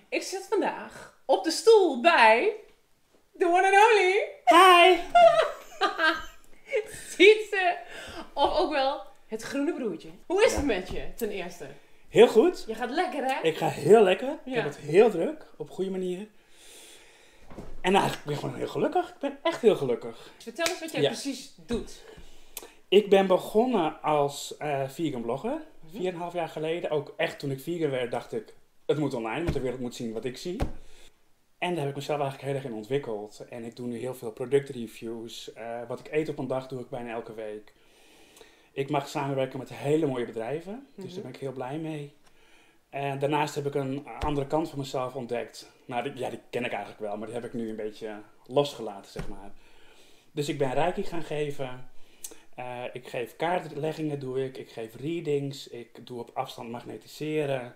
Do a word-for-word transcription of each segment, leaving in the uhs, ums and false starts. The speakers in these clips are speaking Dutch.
Ik zit vandaag op de stoel bij the one and only. Hi! Sietse. Of ook wel het groene broertje. Hoe is het met je, ten eerste? Heel goed. Je gaat lekker, hè? Ik ga heel lekker. Ik Ja. heb het heel druk. Op een goede manier. En eigenlijk ben ik gewoon heel gelukkig. Ik ben echt heel gelukkig. Vertel eens wat jij Ja. precies doet. Ik ben begonnen als uh, vegan blogger. Vier en een half jaar geleden. Ook echt toen ik vegan werd dacht ik, het moet online. Want de wereld moet zien wat ik zie. En daar heb ik mezelf eigenlijk heel erg in ontwikkeld. En ik doe nu heel veel productreviews. Uh, wat ik eet op een dag doe ik bijna elke week. Ik mag samenwerken met hele mooie bedrijven. Dus Mm-hmm. daar ben ik heel blij mee. En daarnaast heb ik een andere kant van mezelf ontdekt. Nou, die, ja, die ken ik eigenlijk wel. Maar die heb ik nu een beetje losgelaten, zeg maar. Dus ik ben reiki gaan geven. Uh, ik geef kaartleggingen, doe ik. Ik geef readings. Ik doe op afstand magnetiseren.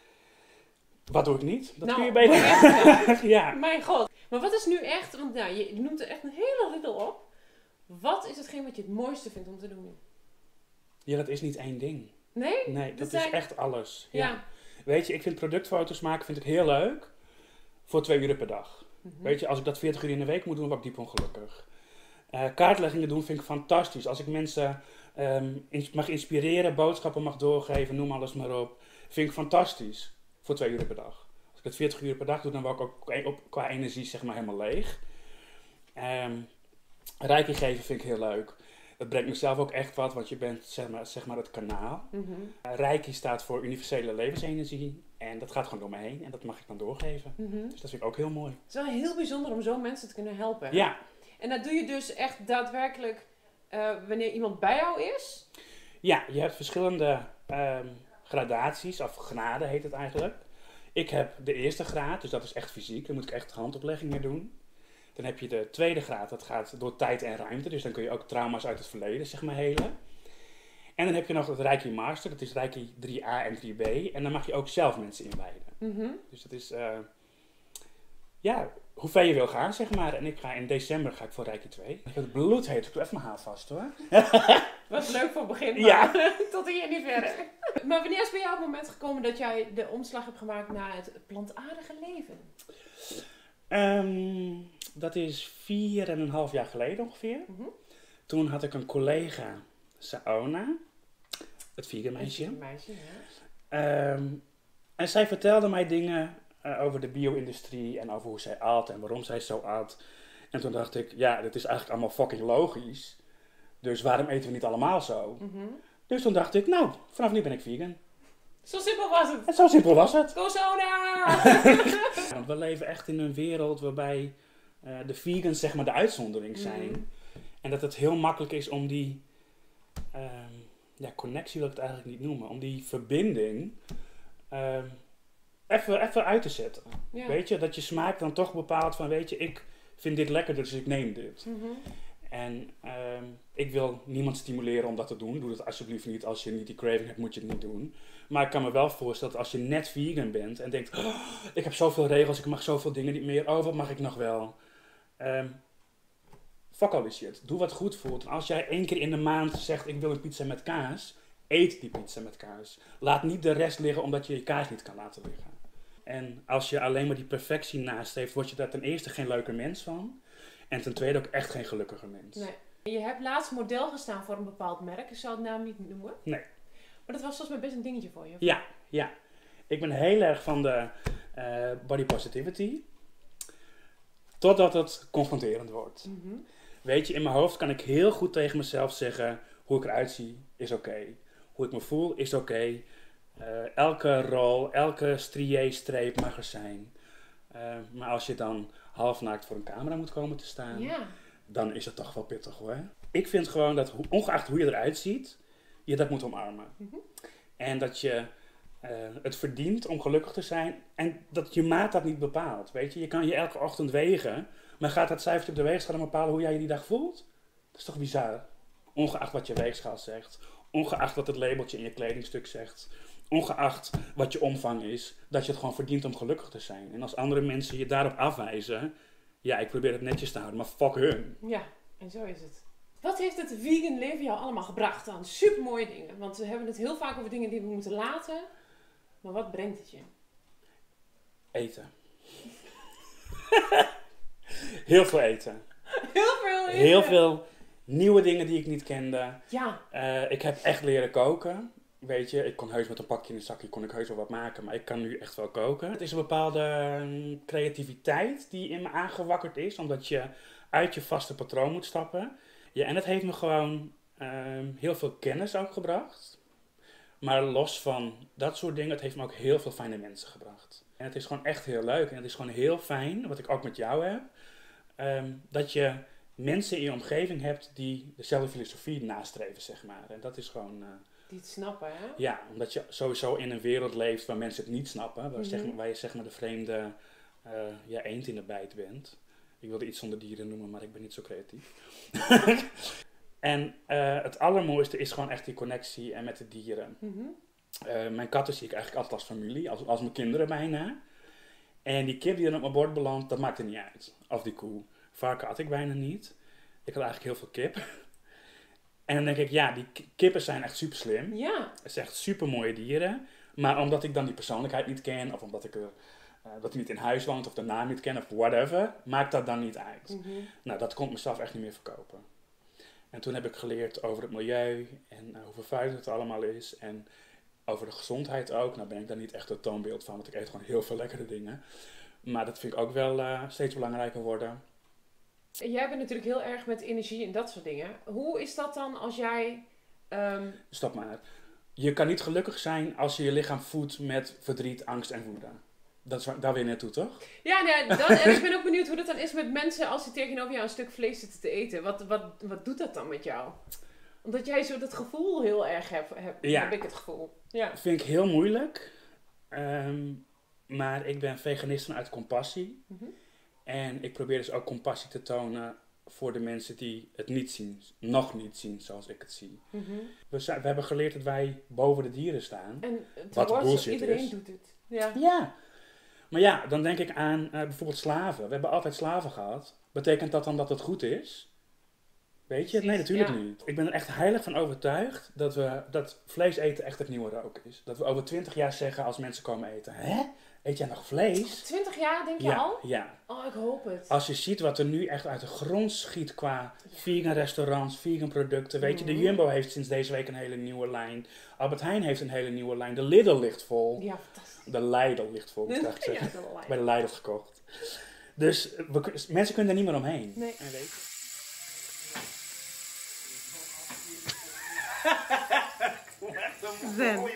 Wat doe ik niet? Dat Nou, kun je beter. Ja. Mijn god. Maar wat is nu echt, want nou, je noemt er echt een hele riddle op. Wat is hetgeen wat je het mooiste vindt om te doen? Ja, dat is niet één ding. Nee? Nee, dat zijn... is echt alles. Ja. Ja. Weet je, ik vind productfoto's maken vind ik heel leuk. Voor twee uur per dag. Mm-hmm. Weet je, als ik dat veertig uur in de week moet doen, word ik diep ongelukkig. Uh, kaartleggingen doen vind ik fantastisch. Als ik mensen um, ins- mag inspireren, boodschappen mag doorgeven, noem alles maar op. Vind ik fantastisch. Voor twee uur per dag. Als ik dat veertig uur per dag doe, dan word ik ook op, qua energie zeg maar helemaal leeg. Um, Reiki geven vind ik heel leuk. Dat brengt mezelf ook echt wat, want je bent zeg maar, zeg maar het kanaal. Mm-hmm. Uh, Reiki staat voor universele levensenergie. En dat gaat gewoon door me heen. En dat mag ik dan doorgeven. Mm-hmm. Dus dat vind ik ook heel mooi. Het is wel heel bijzonder om zo mensen te kunnen helpen. Ja. En dat doe je dus echt daadwerkelijk uh, wanneer iemand bij jou is? Ja, je hebt verschillende um, gradaties, of graden heet het eigenlijk. Ik heb de eerste graad, dus dat is echt fysiek. Dan moet ik echt handopleggingen doen. Dan heb je de tweede graad, dat gaat door tijd en ruimte. Dus dan kun je ook trauma's uit het verleden, zeg maar, helen. En dan heb je nog het Reiki Master, dat is Reiki drie A en drie B. En dan mag je ook zelf mensen inwijden. Mm-hmm. Dus dat is, uh, ja, hoe ver je wil gaan, zeg maar. En ik ga in december ga ik voor Reiki twee. Ik heb het bloedheet, ik doe even mijn haar vast, hoor. Was leuk voor het begin, maar ja. tot hier niet verder. Maar wanneer is bij jou het moment gekomen dat jij de omslag hebt gemaakt naar het plantaardige leven? Um, dat is vier en een half jaar geleden ongeveer. Mm-hmm. Toen had ik een collega, Saona, het vegan meisje. Het meisje, ja. Um, en zij vertelde mij dingen uh, over de bio-industrie en over hoe zij at en waarom zij zo at. En toen dacht ik, ja, dit is eigenlijk allemaal fucking logisch. Dus waarom eten we niet allemaal zo? Mm-hmm. Dus toen dacht ik, nou, vanaf nu ben ik vegan. Zo simpel was het. En zo simpel was het. Go Soda! Want we leven echt in een wereld waarbij uh, de vegans zeg maar de uitzondering zijn. Mm-hmm. En dat het heel makkelijk is om die um, ja, connectie wil ik het eigenlijk niet noemen. Om die verbinding um, even, even uit te zetten. Ja. Weet je, dat je smaak dan toch bepaalt van weet je, ik vind dit lekker dus ik neem dit. Mm-hmm. En um, ik wil niemand stimuleren om dat te doen. Doe dat alsjeblieft niet. Als je niet die craving hebt, moet je het niet doen. Maar ik kan me wel voorstellen dat als je net vegan bent en denkt, oh, ik heb zoveel regels, ik mag zoveel dingen niet meer. Oh, wat mag ik nog wel? Um, fuck all die shit. Doe wat goed voelt. En als jij één keer in de maand zegt, ik wil een pizza met kaas, eet die pizza met kaas. Laat niet de rest liggen omdat je je kaas niet kan laten liggen. En als je alleen maar die perfectie nastreeft, word je daar ten eerste geen leuke mens van. En ten tweede ook echt geen gelukkige mens. Nee. Je hebt laatst model gestaan voor een bepaald merk. Ik zal het naam niet noemen. Nee. Maar dat was volgens mij best een dingetje voor je. Ja, ja. Ik ben heel erg van de uh, body positivity. Totdat het confronterend wordt. Mm-hmm. Weet je, in mijn hoofd kan ik heel goed tegen mezelf zeggen, hoe ik eruit zie is oké. Okay. Hoe ik me voel is oké. Okay. Uh, elke rol, elke strié-streep mag er zijn. Uh, maar als je dan halfnaakt voor een camera moet komen te staan, Ja. dan is het toch wel pittig hoor. Ik vind gewoon dat, ongeacht hoe je eruit ziet, je dat moet omarmen. Mm-hmm. En dat je uh, het verdient om gelukkig te zijn en dat je maat dat niet bepaalt. Weet je, je kan je elke ochtend wegen, maar gaat dat cijfertje op de weegschaal bepalen hoe jij je die dag voelt? Dat is toch bizar? Ongeacht wat je weegschaal zegt, ongeacht wat het labeltje in je kledingstuk zegt, ongeacht wat je omvang is, dat je het gewoon verdient om gelukkig te zijn. En als andere mensen je daarop afwijzen, ja, ik probeer het netjes te houden, maar fuck hun. Ja, en zo is het. Wat heeft het vegan leven jou allemaal gebracht aan supermooie dingen? Want we hebben het heel vaak over dingen die we moeten laten. Maar wat brengt het je? Eten. Heel veel eten. Heel veel eten. Heel veel nieuwe dingen die ik niet kende. Ja. Uh, ik heb echt leren koken. Weet je, ik kon heus met een pakje in een zakje kon ik heus wel wat maken, maar ik kan nu echt wel koken. Het is een bepaalde um, creativiteit die in me aangewakkerd is, omdat je uit je vaste patroon moet stappen. Ja, en het heeft me gewoon um, heel veel kennis ook gebracht. Maar los van dat soort dingen, het heeft me ook heel veel fijne mensen gebracht. En het is gewoon echt heel leuk en het is gewoon heel fijn, wat ik ook met jou heb, um, dat je mensen in je omgeving hebt die dezelfde filosofie nastreven, zeg maar. En dat is gewoon... Uh, die het snappen, hè? Ja, omdat je sowieso in een wereld leeft waar mensen het niet snappen. Waar, Mm-hmm. zeg maar, waar je zeg maar de vreemde uh, ja, eend in de bijt bent. Ik wilde iets zonder dieren noemen, maar ik ben niet zo creatief. En uh, het allermooiste is gewoon echt die connectie en met de dieren. Mm-hmm. Uh, mijn katten zie ik eigenlijk altijd als familie, als, als mijn kinderen bijna. En die kip die dan op mijn bord belandt, dat maakt er niet uit. Of die koe. Varken had ik bijna niet. Ik had eigenlijk heel veel kip. En dan denk ik, ja, die kippen zijn echt super slim. Ja. Het zijn echt super mooie dieren. Maar omdat ik dan die persoonlijkheid niet ken, of omdat ik er, uh, dat hij niet in huis woont, of de naam niet ken, of whatever, maakt dat dan niet uit. Mm-hmm. Nou, dat kon ik mezelf echt niet meer verkopen. En toen heb ik geleerd over het milieu en uh, hoe vervuilend het allemaal is. En over de gezondheid ook. Nou ben ik daar niet echt het toonbeeld van, want ik eet gewoon heel veel lekkere dingen. Maar dat vind ik ook wel uh, steeds belangrijker worden. Jij bent natuurlijk heel erg met energie en dat soort dingen. Hoe is dat dan als jij... Um... Stop maar. Je kan niet gelukkig zijn als je je lichaam voedt met verdriet, angst en woede. Dat is waar, daar weer naartoe, toch? Ja, nee, dat, en ik ben ook benieuwd hoe dat dan is met mensen als ze tegenover jou een stuk vlees zitten te eten. Wat, wat, wat doet dat dan met jou? Omdat jij zo dat gevoel heel erg hebt, heb, ja. heb ik het gevoel. Ja. Dat vind ik heel moeilijk. Um, maar ik ben veganist vanuit compassie. Mm-hmm. En ik probeer dus ook compassie te tonen voor de mensen die het niet zien. Nog niet zien zoals ik het zie. Mm-hmm. We, we hebben geleerd dat wij boven de dieren staan. En wat bullshit iedereen is. doet het. Ja. Ja. Maar ja, dan denk ik aan uh, bijvoorbeeld slaven. We hebben altijd slaven gehad. Betekent dat dan dat het goed is? Weet je? Nee, natuurlijk ja. niet. Ik ben er echt heilig van overtuigd dat, we, dat vlees eten echt het nieuwe rook is. Dat we over twintig jaar zeggen als mensen komen eten. Hè? Eet jij nog vlees? twintig jaar denk je ja, al? Ja. Oh, ik hoop het. Als je ziet wat er nu echt uit de grond schiet qua ja. vegan restaurants, vegan producten. Weet je, de Jumbo heeft sinds deze week een hele nieuwe lijn. Albert Heijn heeft een hele nieuwe lijn. De Lidl ligt vol. Ja, fantastisch. De Lidl ligt vol, moet ik echt zeggen. Ja, de bij de Lidl gekocht. Dus we, mensen kunnen er niet meer omheen. Nee. En weet je. Zen.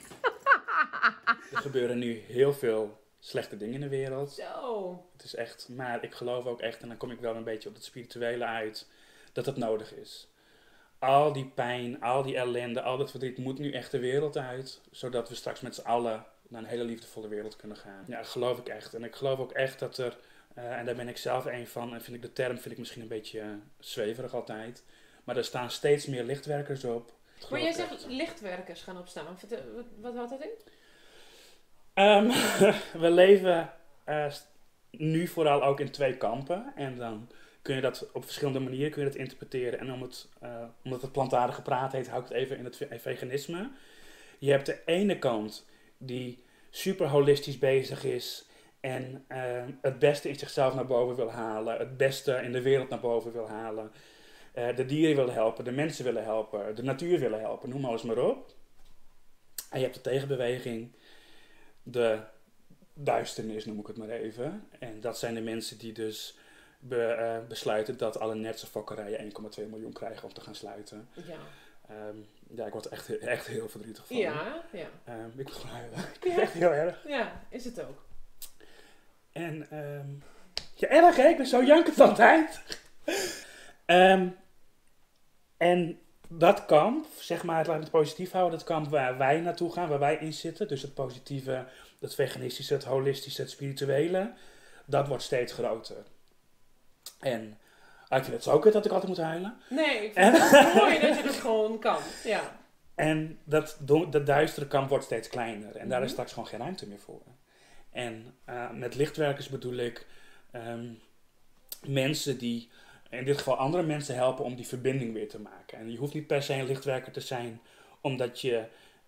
Er gebeuren nu heel veel slechte dingen in de wereld. Zo. Het is echt, maar ik geloof ook echt, en dan kom ik wel een beetje op het spirituele uit, dat het nodig is. Al die pijn, al die ellende, al dat verdriet moet nu echt de wereld uit, zodat we straks met z'n allen naar een hele liefdevolle wereld kunnen gaan. Ja, dat geloof ik echt. En ik geloof ook echt dat er, uh, en daar ben ik zelf een van, en vind ik de term vind ik misschien een beetje uh, zweverig altijd, maar er staan steeds meer lichtwerkers op. Maar jij zegt lichtwerkers gaan opstaan. Wat, wat houdt dat in? Um, we leven uh, nu vooral ook in twee kampen. En dan kun je dat op verschillende manieren kun je dat interpreteren. En om het, uh, omdat het plantaardige praat heet, hou ik het even in het veganisme. Je hebt de ene kant die super holistisch bezig is. En uh, het beste in zichzelf naar boven wil halen. Het beste in de wereld naar boven wil halen. Uh, de dieren willen helpen, de mensen willen helpen, de natuur willen helpen, noem alles maar op. En je hebt de tegenbeweging, de duisternis noem ik het maar even. En dat zijn de mensen die dus be, uh, besluiten dat alle netse fokkerijen één komma twee miljoen krijgen om te gaan sluiten. Ja. Um, ja, ik word er echt, echt heel verdrietig van. Ja, ja. Um, ik word huilen. Ik vind het echt heel erg. Ja, is het ook. En, um, ja, erg hè, ik ben zo jankend altijd. um, En dat kamp, zeg maar, laat het positief houden, dat kamp waar wij naartoe gaan, waar wij in zitten, dus het positieve, het veganistische, het holistische, het spirituele, dat wordt steeds groter. En ah, ik vind het zo kut dat ik altijd moet huilen. Nee, ik vind het mooi dat je dat gewoon kan, ja. En dat, dat duistere kamp wordt steeds kleiner en mm-hmm. daar is straks gewoon geen ruimte meer voor. En uh, met lichtwerkers bedoel ik um, mensen die in dit geval andere mensen helpen om die verbinding weer te maken. En je hoeft niet per se een lichtwerker te zijn, omdat je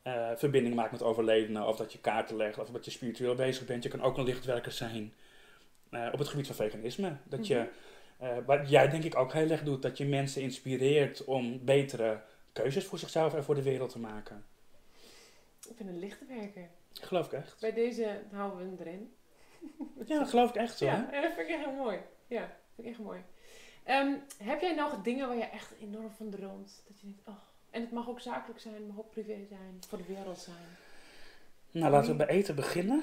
uh, verbinding maakt met overledenen, of dat je kaarten legt, of dat je spiritueel bezig bent. Je kan ook een lichtwerker zijn uh, op het gebied van veganisme. Dat mm-hmm. je, uh, wat jij denk ik ook heel erg doet, dat je mensen inspireert om betere keuzes voor zichzelf en voor de wereld te maken. Ik ben een lichtwerker. Geloof ik echt. Bij deze houden we hem erin. Ja, dat geloof ik echt zo. Ja, dat vind ik echt heel mooi. Ja, dat vind ik echt mooi. Um, heb jij nog dingen waar je echt enorm van droomt? Dat je denkt, oh, en het mag ook zakelijk zijn, het mag ook privé zijn, voor de wereld zijn. Nou, laten we bij eten beginnen.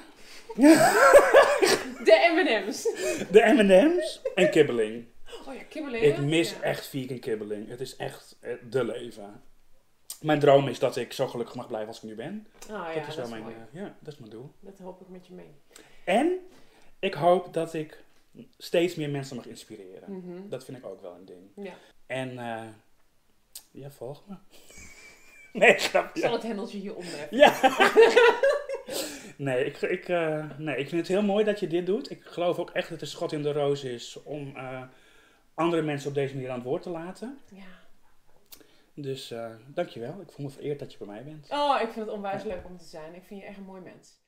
De M en M's. De M en M's en kibbeling. Oh ja, kibbeling. Ik mis ja. echt vegan kibbeling. Het is echt de leven. Mijn droom is dat ik zo gelukkig mag blijven als ik nu ben. Oh, ja, dat is wel dat is mijn, uh, ja, dat is mijn doel. Dat hoop ik met je mee. En ik hoop dat ik steeds meer mensen mag inspireren. Mm-hmm. Dat vind ik ook wel een ding. Ja. En uh, ja, volg me. Nee, grapje. Ik zal het hendeltje hier omheffen. Ja. nee, ik, ik, uh, nee, ik vind het heel mooi dat je dit doet. Ik geloof ook echt dat het een schot in de roos is om uh, andere mensen op deze manier aan het woord te laten. Ja. Dus uh, dankjewel. Ik voel me vereerd dat je bij mij bent. Oh, ik vind het onwijs leuk om te zijn. Ik vind je echt een mooi mens.